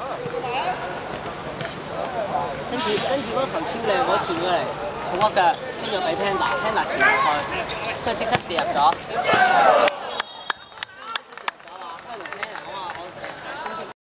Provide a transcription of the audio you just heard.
跟住嗰球超靚，我傳過嚟，好屈腳，跟住俾 Panda 傳落去，跟住即刻射入咗。